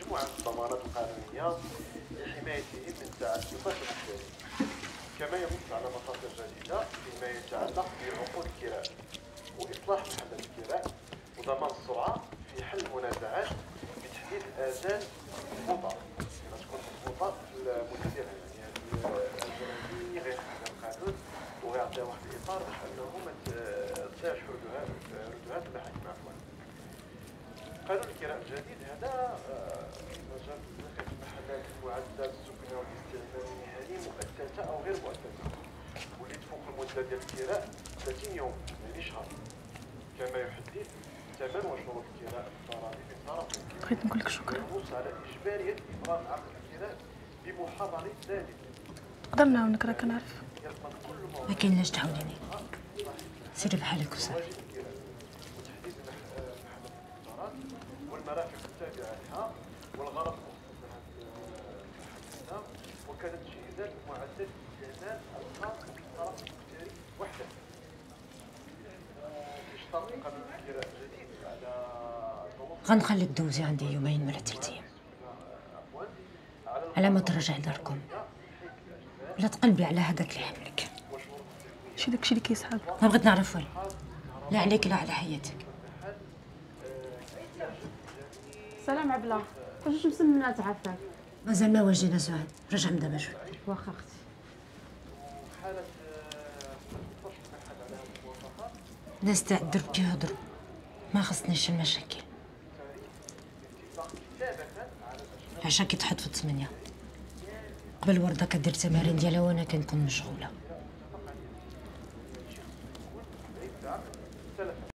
مجموعة من الضمانات القانونية لحمايتهم من تعسفات المشتري، كما ينص على مخاطر جديدة فيما يتعلق بعقود الكراء وإصلاح محلات الكراء وضمان السرعة في حل المنازعات بتحديد آجال مضبوطة، تكون مضبوطة في المدة ديالها، يعني هذه غير القانون وغيعطيها واحد الإطار باش أنه ما تضيعش حدودها في المحاكم عفوا. قانون الكراء الجديد هذا مجال المحلات المعدات السكنية والاستعمال المهني مؤسسة أو غير مؤسسة واللي تفوق المدة ديال الكراء 30 يوم يعني شهر، كما يحدد ثمن وشروط الكراء الضرائب الطرفين. بغيت نقول لك شكرا. وينص على إجبارية إبرام عقد الكراء بمحاضرة ذلك. نقدر نعاونك راك نعرف. ما كاين لاش تعاونيني، سيري بحالك وصافي. والمرافق التابعة لها والغرض المخصص وكانت تجهيزات معدات الاستعمال الخاص بالطرف التجاري وحده. يشترط قانون الكراء الجديد على غنخليك دوزي عندي يومين ولا 3 أيام على ما ترجع لداركم، ولا تقلبي على هذاك اللي حملك. ماشي داكشي اللي كيسحاب. ما بغيت نعرف والو، لا عليك لا على حياتك. سلام عبلة، واش مسمنة تعافاك؟ مازال ما واجينا سعاد، رجع من دابا شوي. واخا اختي. الناس تاع الدرب كيهضروا، ما خصنيش المشاكل. العشا كيتحط في 8 قبل وردة كدير التمارين ديالها وانا كنكون مشغولة.